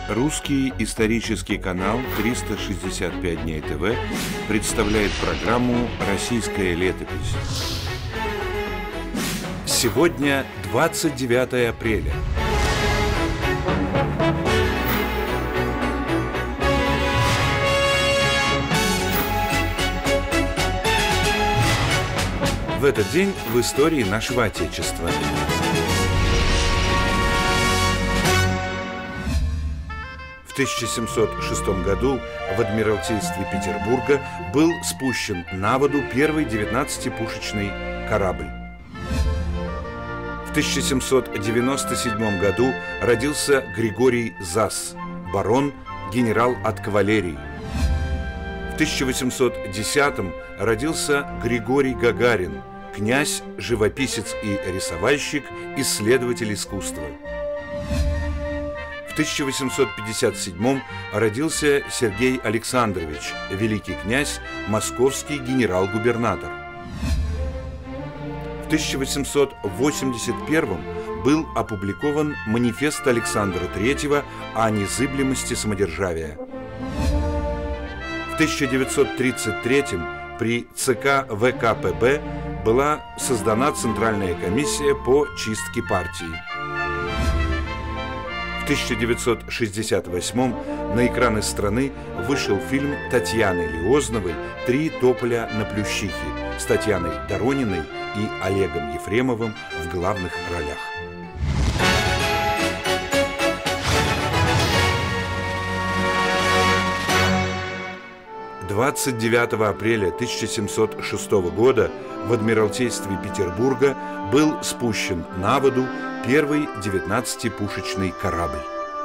Русский исторический канал 365 дней ТВ представляет программу «Российская летопись». Сегодня 29 апреля. В этот день в истории нашего Отечества. В 1706 году в Адмиралтействе Петербурга был спущен на воду первый 19-пушечный корабль. В 1797 году родился Григорий Зас, барон, генерал от кавалерии. В 1810 родился Григорий Гагарин, князь, живописец и рисовальщик, исследователь искусства. В 1857 родился Сергей Александрович, великий князь, московский генерал-губернатор. В 1881 был опубликован манифест Александра III о незыблемости самодержавия. В 1933 при ЦК ВКПБ была создана Центральная комиссия по чистке партии. В 1968 на экраны страны вышел фильм Татьяны Лиозновой «Три тополя на Плющихе» с Татьяной Дорониной и Олегом Ефремовым в главных ролях. «29 апреля 1706 года в Адмиралтействе Петербурга был спущен на воду первый 19-пушечный корабль».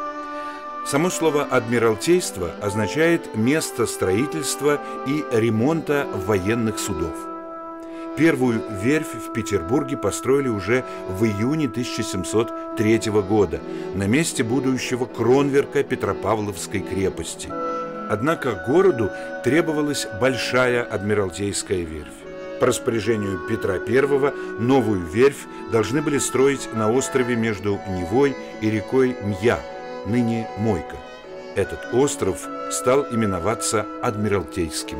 Само слово «адмиралтейство» означает место строительства и ремонта военных судов. Первую верфь в Петербурге построили уже в июне 1703 года на месте будущего кронверка Петропавловской крепости. Однако городу требовалась большая адмиралтейская верфь. По распоряжению Петра I новую верфь должны были строить на острове между Невой и рекой Мья, ныне Мойка. Этот остров стал именоваться Адмиралтейским.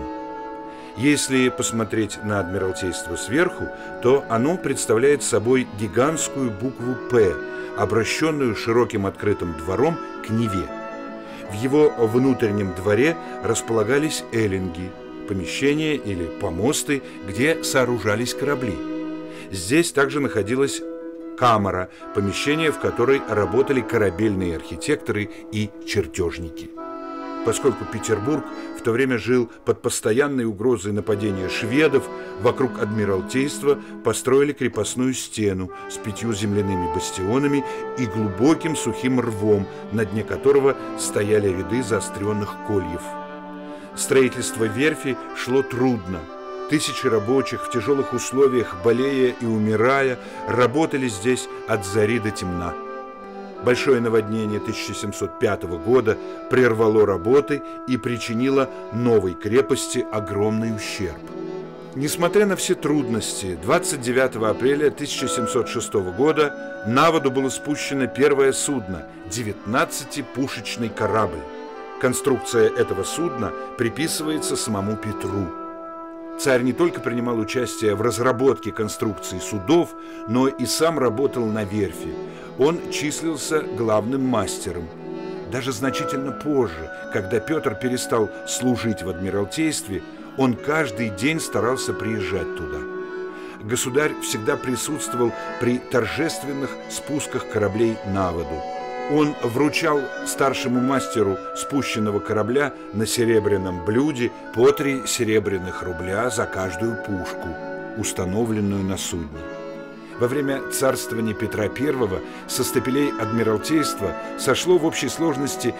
Если посмотреть на Адмиралтейство сверху, то оно представляет собой гигантскую букву «П», обращенную широким открытым двором к Неве. В его внутреннем дворе располагались эллинги, помещения или помосты, где сооружались корабли. Здесь также находилась камара, помещение, в которой работали корабельные архитекторы и чертежники. Поскольку Петербург в то время жил под постоянной угрозой нападения шведов, вокруг Адмиралтейства построили крепостную стену с 5 земляными бастионами и глубоким сухим рвом, на дне которого стояли ряды заостренных кольев. Строительство верфи шло трудно. Тысячи рабочих в тяжелых условиях, болея и умирая, работали здесь от зари до темна. Большое наводнение 1705 года прервало работы и причинило новой крепости огромный ущерб. Несмотря на все трудности, 29 апреля 1706 года на воду было спущено первое судно – 19-пушечный корабль. Конструкция этого судна приписывается самому Петру. Царь не только принимал участие в разработке конструкции судов, но и сам работал на верфи. Он числился главным мастером. Даже значительно позже, когда Петр перестал служить в Адмиралтействе, он каждый день старался приезжать туда. Государь всегда присутствовал при торжественных спусках кораблей на воду. Он вручал старшему мастеру спущенного корабля на серебряном блюде по 3 серебряных рубля за каждую пушку, установленную на судне. Во время царствования Петра I со стапелей Адмиралтейства сошло в общей сложности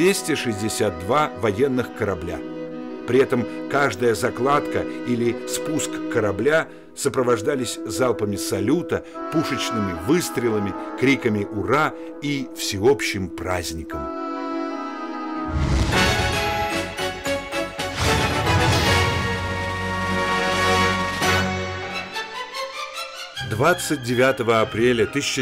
262 военных корабля. При этом каждая закладка или спуск корабля сопровождались залпами салюта, пушечными выстрелами, криками «Ура!» и всеобщим праздником. 29 апреля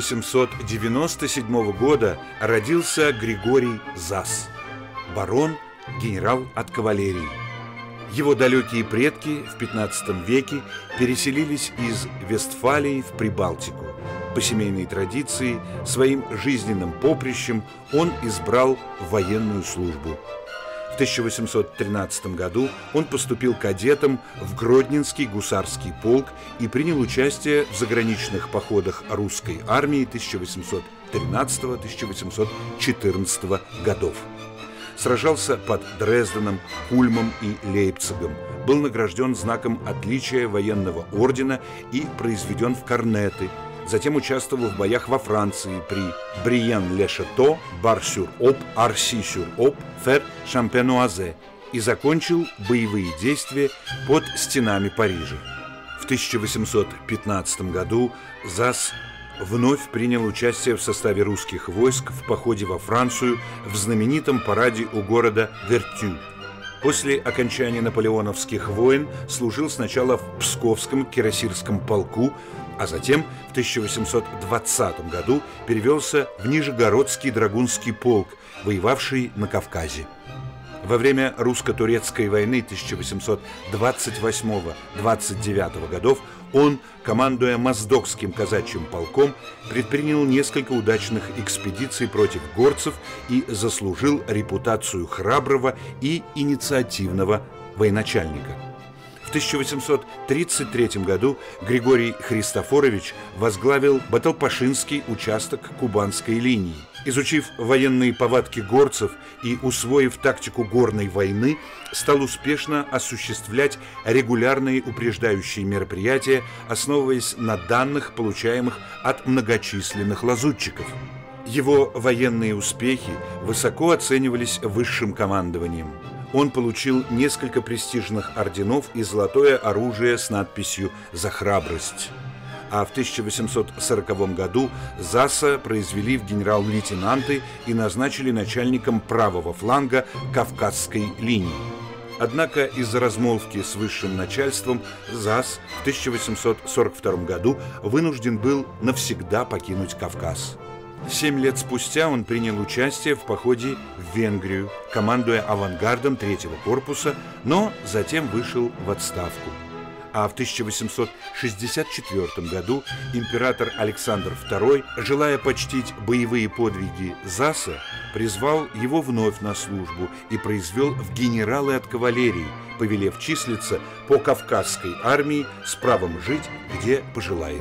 1797 года родился Григорий Зас, барон, генерал от кавалерии. Его далекие предки в XV веке переселились из Вестфалии в Прибалтику. По семейной традиции, своим жизненным поприщем он избрал военную службу. В 1813 году он поступил кадетом в Гродненский гусарский полк и принял участие в заграничных походах русской армии 1813-1814 годов. Сражался под Дрезденом, Кульмом и Лейпцигом, был награжден знаком отличия военного ордена и произведен в корнеты. Затем участвовал в боях во Франции при Бриен-ле-Шато, Бар-сюр-Об, Арси-сюр-Об, Фер-Шампенуазе и закончил боевые действия под стенами Парижа. В 1815 году Зас вновь принял участие в составе русских войск в походе во Францию в знаменитом параде у города Вертю. После окончания наполеоновских войн служил сначала в Псковском кирасирском полку, а затем в 1820 году перевелся в Нижегородский драгунский полк, воевавший на Кавказе. Во время русско-турецкой войны 1828-29 годов он, командуя Моздокским казачьим полком, предпринял несколько удачных экспедиций против горцев и заслужил репутацию храброго и инициативного военачальника. В 1833 году Григорий Христофорович возглавил Баталпашинский участок Кубанской линии. Изучив военные повадки горцев и усвоив тактику горной войны, стал успешно осуществлять регулярные упреждающие мероприятия, основываясь на данных, получаемых от многочисленных лазутчиков. Его военные успехи высоко оценивались высшим командованием. Он получил несколько престижных орденов и золотое оружие с надписью «За храбрость». А в 1840 году Заса произвели в генерал-лейтенанты и назначили начальником правого фланга Кавказской линии. Однако из-за размолвки с высшим начальством Зас в 1842 году вынужден был навсегда покинуть Кавказ. 7 лет спустя он принял участие в походе в Венгрию, командуя авангардом 3-го корпуса, но затем вышел в отставку. А в 1864 году император Александр II, желая почтить боевые подвиги Заса, призвал его вновь на службу и произвел в генералы от кавалерии, повелев числиться по Кавказской армии с правом жить, где пожелает.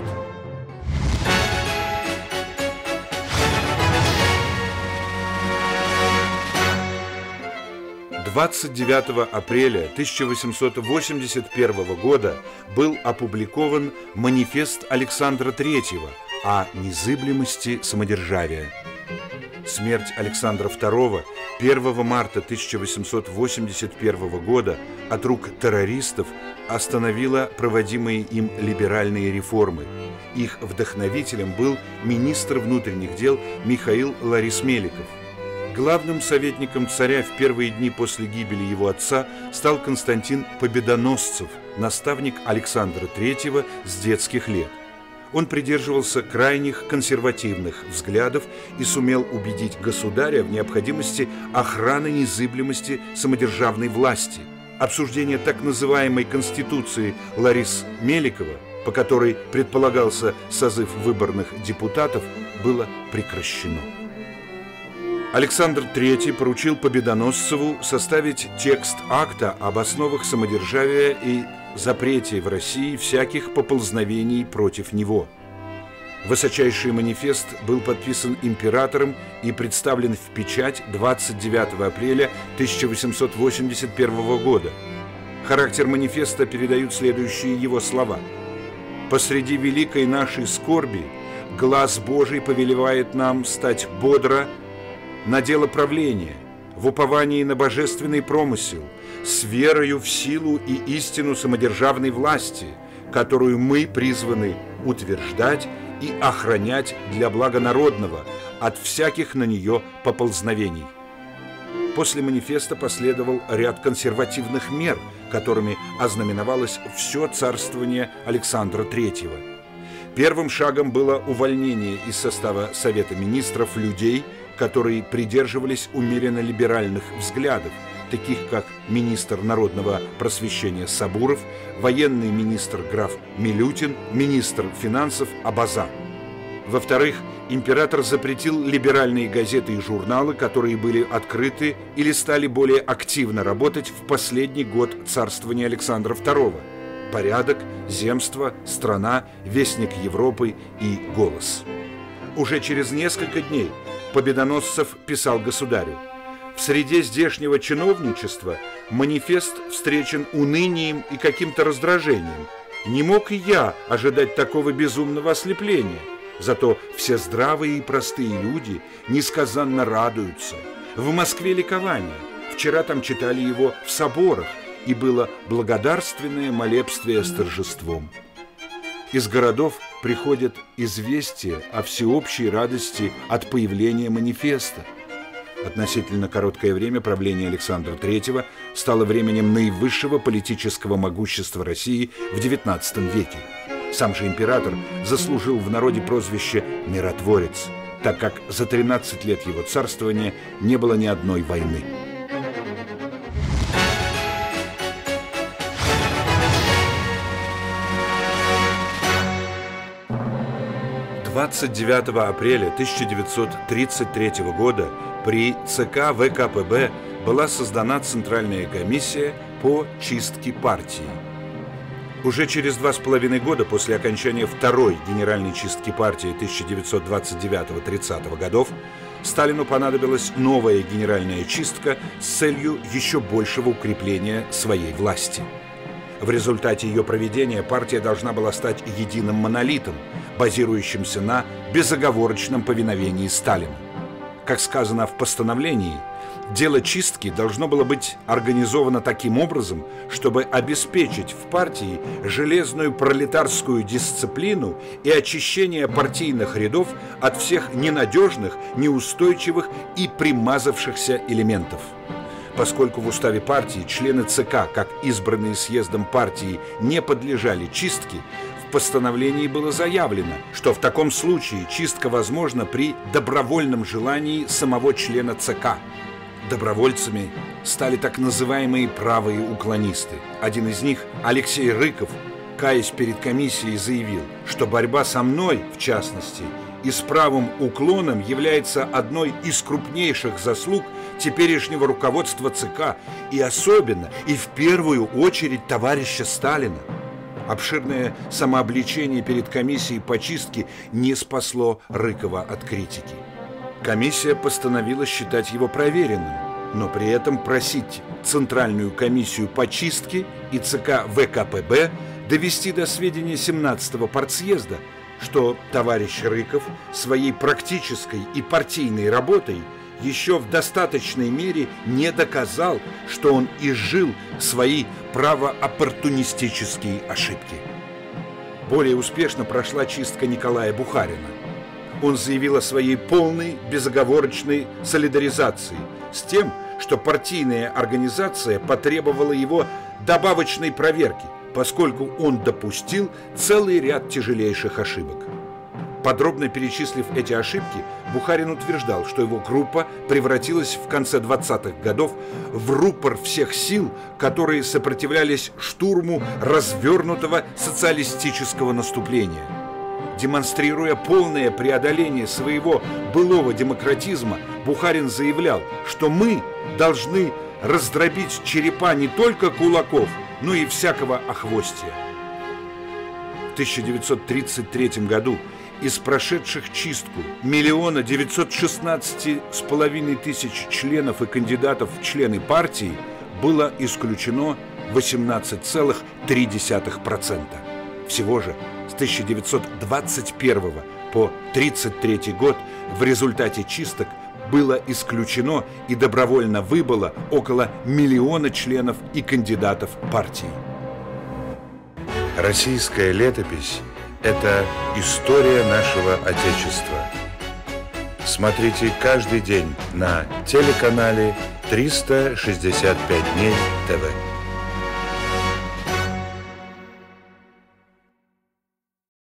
29 апреля 1881 года был опубликован манифест Александра III о незыблемости самодержавия. Смерть Александра II 1 марта 1881 года от рук террористов остановила проводимые им либеральные реформы. Их вдохновителем был министр внутренних дел Михаил Ларис-Меликов. Главным советником царя в первые дни после гибели его отца стал Константин Победоносцев, наставник Александра III с детских лет. Он придерживался крайних консервативных взглядов и сумел убедить государя в необходимости охраны незыблемости самодержавной власти. Обсуждение так называемой Конституции Ларис-Меликова, по которой предполагался созыв выборных депутатов, было прекращено. Александр III поручил Победоносцеву составить текст акта об основах самодержавия и запрете в России всяких поползновений против него. Высочайший манифест был подписан императором и представлен в печать 29 апреля 1881 года. Характер манифеста передают следующие его слова. «Посреди великой нашей скорби глаз Божий повелевает нам стать бодро на дело правления, в уповании на божественный промысел, с верою в силу и истину самодержавной власти, которую мы призваны утверждать и охранять для блага народного от всяких на нее поползновений». После манифеста последовал ряд консервативных мер, которыми ознаменовалось все царствование Александра III. Первым шагом было увольнение из состава Совета министров людей, которые придерживались умеренно либеральных взглядов, таких как министр народного просвещения Сабуров, военный министр граф Милютин, министр финансов Абаза. Во-вторых, император запретил либеральные газеты и журналы, которые были открыты или стали более активно работать в последний год царствования Александра II. «Порядок», «Земство», «Страна», «Вестник Европы» и «Голос». Уже через несколько дней Победоносцев писал государю: «В среде здешнего чиновничества манифест встречен унынием и каким-то раздражением. Не мог и я ожидать такого безумного ослепления. Зато все здравые и простые люди несказанно радуются. В Москве ликование. Вчера там читали его в соборах, и было благодарственное молебствие с торжеством». Из городов приходят известия о всеобщей радости от появления манифеста. Относительно короткое время правления Александра III стало временем наивысшего политического могущества России в XIX веке. Сам же император заслужил в народе прозвище «миротворец», так как за 13 лет его царствования не было ни одной войны. 29 апреля 1933 года при ЦК ВКПБ была создана Центральная комиссия по чистке партии. Уже через 2,5 года после окончания второй генеральной чистки партии 1929-30 годов Сталину понадобилась новая генеральная чистка с целью еще большего укрепления своей власти. В результате ее проведения партия должна была стать единым монолитом, базирующимся на безоговорочном повиновении Сталину. Как сказано в постановлении, дело чистки должно было быть организовано таким образом, чтобы обеспечить в партии железную пролетарскую дисциплину и очищение партийных рядов от всех ненадежных, неустойчивых и примазавшихся элементов. Поскольку в уставе партии члены ЦК, как избранные съездом партии, не подлежали чистке, в постановлении было заявлено, что в таком случае чистка возможна при добровольном желании самого члена ЦК. Добровольцами стали так называемые правые уклонисты. Один из них, Алексей Рыков, каясь перед комиссией, заявил, что борьба со мной, в частности, и с правым уклоном является одной из крупнейших заслуг теперешнего руководства ЦК и особенно и в первую очередь товарища Сталина. Обширное самообличение перед комиссией по чистке не спасло Рыкова от критики. Комиссия постановила считать его проверенным, но при этом просить Центральную комиссию по чистке и ЦК ВКПБ довести до сведения 17-го партсъезда, что товарищ Рыков своей практической и партийной работой еще в достаточной мере не доказал, что он изжил свои правооппортунистические ошибки. Более успешно прошла чистка Николая Бухарина. Он заявил о своей полной безоговорочной солидаризации с тем, что партийная организация потребовала его добавочной проверки, поскольку он допустил целый ряд тяжелейших ошибок. Подробно перечислив эти ошибки, Бухарин утверждал, что его группа превратилась в конце 20-х годов в рупор всех сил, которые сопротивлялись штурму развернутого социалистического наступления. Демонстрируя полное преодоление своего былого демократизма, Бухарин заявлял, что мы должны раздробить черепа не только кулаков, но и всякого охвостия. В 1933 году из прошедших чистку 1 916 500 членов и кандидатов в члены партии было исключено 18,3%. Всего же с 1921 по 1933 год в результате чисток было исключено и добровольно выбыло около 1 миллиона членов и кандидатов партии. Российская летопись – это история нашего Отечества. Смотрите каждый день на телеканале 365 дней ТВ.